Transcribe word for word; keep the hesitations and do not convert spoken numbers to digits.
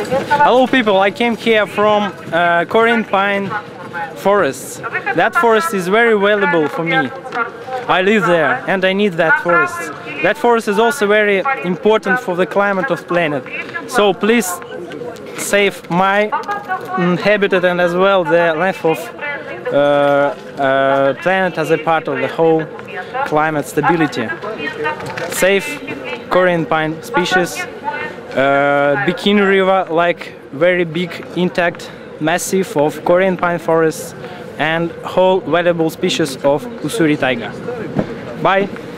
Hello people, I came here from uh, Korean pine forest. That forest is very valuable for me. I live there and I need that forest. That forest is also very important for the climate of planet. So please save my mm, habitat and as well the life of uh, uh, planet as a part of the whole climate stability. Save Korean pine species. Uh, Bikini River, like very big intact massive of Korean pine forests and whole valuable species of Ussuri taiga. Bye!